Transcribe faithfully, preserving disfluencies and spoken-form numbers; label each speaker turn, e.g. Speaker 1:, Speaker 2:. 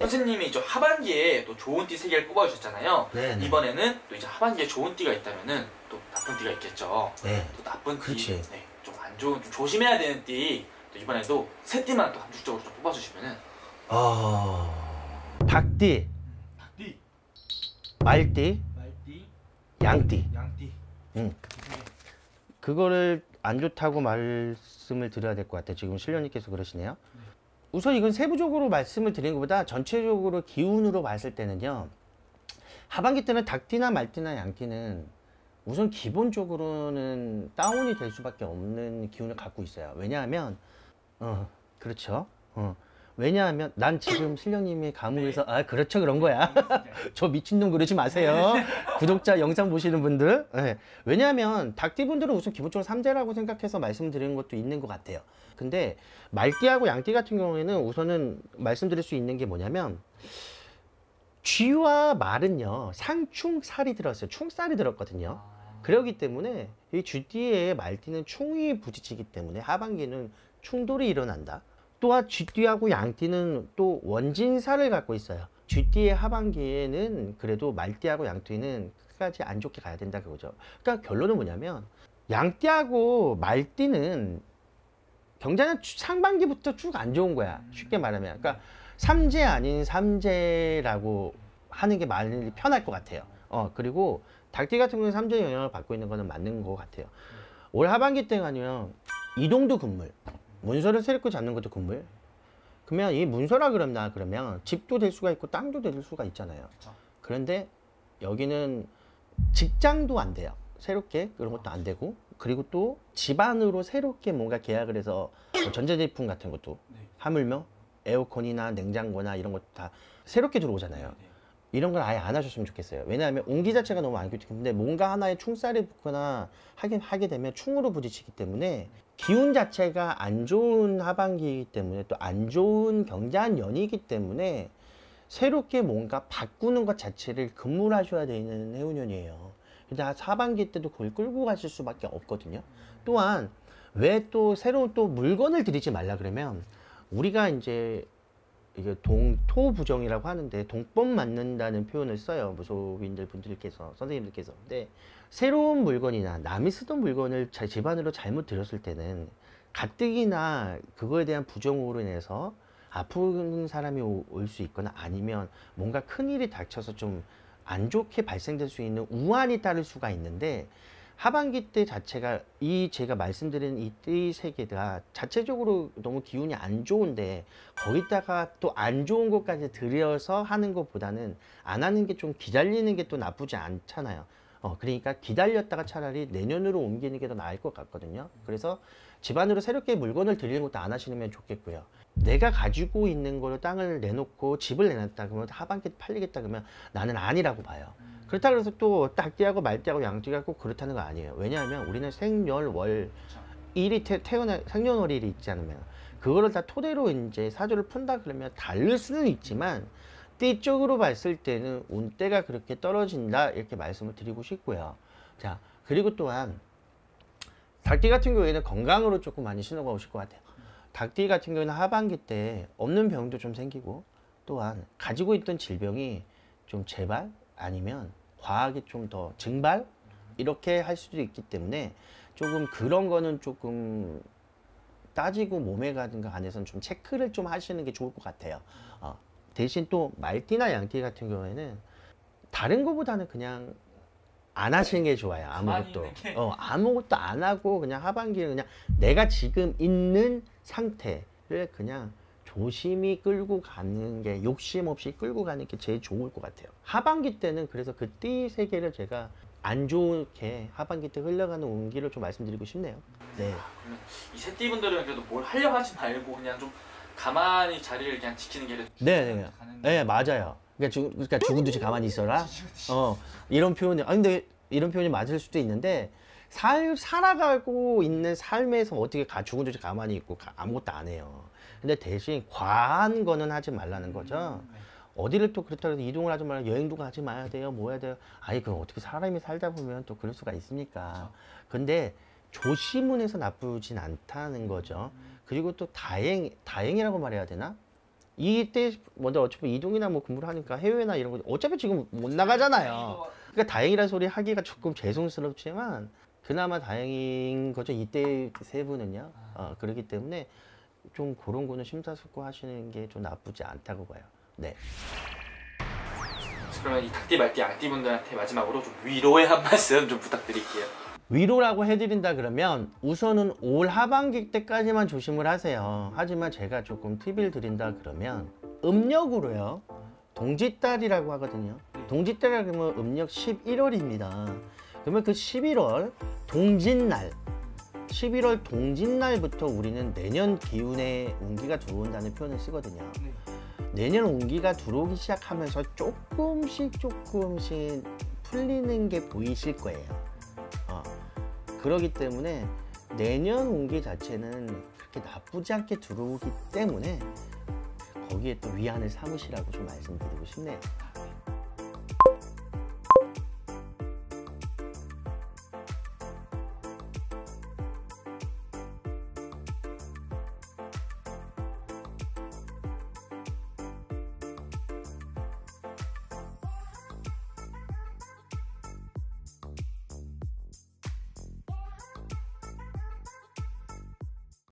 Speaker 1: 선생님이 저 하반기에 또 좋은 띠 세 개를 뽑아주셨잖아요.
Speaker 2: 네네.
Speaker 1: 이번에는 또 이제 하반기에 좋은 띠가 있다면은 또 나쁜 띠가 있겠죠.
Speaker 2: 네.
Speaker 1: 또 나쁜 띠,
Speaker 2: 그렇지.
Speaker 1: 네, 좀 안 좋은, 좀 조심해야 되는 띠, 또 이번에도 세 띠만 또 함축적으로 좀 뽑아주시면은.
Speaker 2: 어... 닭띠,
Speaker 1: 닭띠,
Speaker 2: 말띠,
Speaker 1: 말띠,
Speaker 2: 양띠.
Speaker 1: 양띠.
Speaker 2: 응. 그거를 안 좋다고 말씀을 드려야 될 것 같아요. 지금 신령님께서 그러시네요. 네. 우선 이건 세부적으로 말씀을 드리는 것보다 전체적으로 기운으로 봤을 때는요. 하반기 때는 닭띠나 말띠나 양띠는 우선 기본적으로는 다운이 될 수밖에 없는 기운을 갖고 있어요. 왜냐하면 어 그렇죠. 어 왜냐하면 난 지금 신령님이 감옥에서 아 그렇죠 그런 거야. 저 미친놈 그러지 마세요. 구독자 영상 보시는 분들. 네. 왜냐하면 닭띠 분들은 우선 기본적으로 삼재라고 생각해서 말씀드리는 것도 있는 것 같아요. 근데 말띠하고 양띠 같은 경우에는 우선은 말씀드릴 수 있는 게 뭐냐면 쥐와 말은요 상충살이 들었어요. 충살이 들었거든요. 그렇기 때문에 이 쥐띠에 말띠는 충이 부딪히기 때문에 하반기는 충돌이 일어난다. 또한 쥐띠하고 양띠는 또 원진살을 갖고 있어요. 쥐띠의 하반기에는 그래도 말띠하고 양띠는 끝까지 안 좋게 가야 된다 그거죠. 그러니까 결론은 뭐냐면 양띠하고 말띠는 경자는 상반기부터 쭉 안 좋은 거야. 쉽게 말하면. 그러니까 삼재 아닌 삼재라고 하는 게 말이 편할 것 같아요. 어 그리고 닭띠 같은 경우는 삼재 영향을 받고 있는 거는 맞는 것 같아요. 올 하반기 때가 아니면 이동도 금물, 문서를 새롭게 잡는 것도 금물. 그러면 이 문서라 그러나 그러면 집도 될 수가 있고 땅도 될 수가 있잖아요. 그런데 여기는 직장도 안 돼요. 새롭게 그런 것도 안 되고, 그리고 또 집안으로 새롭게 뭔가 계약을 해서 뭐 전자제품 같은 것도 하물며 에어컨이나 냉장고나 이런 것도 다 새롭게 들어오잖아요. 이런 걸 아예 안 하셨으면 좋겠어요. 왜냐하면 온기 자체가 너무 안 좋기 때문에 뭔가 하나에 충살이 붙거나 하게, 하게 되면 충으로 부딪히기 때문에 기운 자체가 안 좋은 하반기이기 때문에 또 안 좋은 경자한 연이기 때문에 새롭게 뭔가 바꾸는 것 자체를 금물하셔야 되는 해운년이에요. 근데 하반기 때도 그걸 끌고 가실 수밖에 없거든요. 또한 왜 또 새로운 또 물건을 들이지 말라 그러면 우리가 이제 이게 동토부정이라고 하는데 동법 맞는다는 표현을 써요. 무속인들 분들께서, 선생님들께서. 근데 새로운 물건이나 남이 쓰던 물건을 제 집안으로 잘못 들였을 때는 가뜩이나 그거에 대한 부정으로 인해서 아픈 사람이 올 수 있거나 아니면 뭔가 큰일이 닥쳐서 좀 안 좋게 발생될 수 있는 우환이 따를 수가 있는데 하반기 때 자체가 이 제가 말씀드린 이 띠 세 개가 자체적으로 너무 기운이 안 좋은데 거기다가 또 안 좋은 것까지 들여서 하는 것보다는 안 하는 게 좀 기다리는 게 또 나쁘지 않잖아요. 어 그러니까 기다렸다가 차라리 내년으로 옮기는 게 더 나을 것 같거든요. 그래서 집안으로 새롭게 물건을 들이는 것도 안 하시면 좋겠고요. 내가 가지고 있는 거를 땅을 내놓고 집을 내놨다 그러면 하반기 팔리겠다 그러면 나는 아니라고 봐요. 음. 그렇다 그래서 또 닭띠하고 말띠하고 양띠가 꼭 그렇다는 거 아니에요. 왜냐하면 우리는 생년월 일이 태, 태어나 생년월일이 있지 않으면 그거를 다 토대로 이제 사주를 푼다 그러면 다를 수는 있지만 띠 쪽으로 봤을 때는 운대가 그렇게 떨어진다 이렇게 말씀을 드리고 싶고요. 자 그리고 또한 닭띠 같은 경우에는 건강으로 조금 많이 신호가 오실 것 같아요. 닭띠 같은 경우는 하반기 때 없는 병도 좀 생기고 또한 가지고 있던 질병이 좀 재발 아니면 과하게 좀 더 증발 이렇게 할 수도 있기 때문에 조금 그런 거는 조금 따지고 몸에 가든가 안에서는 좀 체크를 좀 하시는 게 좋을 것 같아요. 어, 대신 또 말띠나 양띠 같은 경우에는 다른 것보다는 그냥 안 하시는 게 좋아요. 아무것도. 어, 아무것도 안 하고 그냥 하반기에 그냥 내가 지금 있는 상태를 그냥 조심히 끌고 가는 게 욕심 없이 끌고 가는 게 제일 좋을 것 같아요. 하반기 때는 그래서 그 띠 세 개를 제가 안 좋게 하반기 때 흘러가는 운기를 좀 말씀드리고 싶네요. 네.
Speaker 1: 이 세 띠 분들은 그래도 뭘 하려고 하지 말고 그냥 좀 가만히 자리를 그냥 지키는 게
Speaker 2: 네, 네, 네, 맞아요. 그러니까, 죽, 그러니까 죽은 듯이 가만히 있어라. 어, 이런 표현이, 아, 근데 이런 표현이 맞을 수도 있는데, 살, 살아가고 있는 삶에서 어떻게 가, 죽은 듯이 가만히 있고 아무것도 안 해요. 근데 대신 과한 거는 하지 말라는 거죠. 음, 네. 어디를 또 그렇다고 해서 이동을 하지 말라, 여행도 가지 마야 돼요, 뭐 해야 돼요. 아니, 그럼 어떻게 사람이 살다 보면 또 그럴 수가 있습니까? 그렇죠. 근데 조심은 해서 나쁘진 않다는 거죠. 음. 그리고 또 다행, 다행이라고 말해야 되나? 이때 먼저 어차피 이동이나 뭐 근무를 하니까 해외나 이런 거 어차피 지금 못 나가잖아요. 그러니까 다행이라는 소리 하기가 조금 죄송스럽지만 그나마 다행인 거죠. 이때 세 분은요. 어, 그렇기 때문에 좀 그런 거는 심사숙고하시는 게 좀 나쁘지 않다고 봐요. 네.
Speaker 1: 그러면 이 닭띠 말띠 양띠 분들한테 마지막으로 좀 위로의 한 말씀 좀 부탁드릴게요.
Speaker 2: 위로라고 해드린다 그러면 우선은 올 하반기 때까지만 조심을 하세요. 하지만 제가 조금 팁을 드린다 그러면 음력으로요. 동짓달이라고 하거든요. 동짓달이라고 하면 음력 십일월입니다. 그러면 그 십일월 동짓날 십일월 동짓날부터 우리는 내년 기운의 운기가 들어온다는 표현을 쓰거든요. 내년 운기가 들어오기 시작하면서 조금씩 조금씩 풀리는 게 보이실 거예요. 어, 그러기 때문에 내년 운기 자체는 그렇게 나쁘지 않게 들어오기 때문에 거기에 또 위안을 삼으시라고 좀 말씀드리고 싶네요.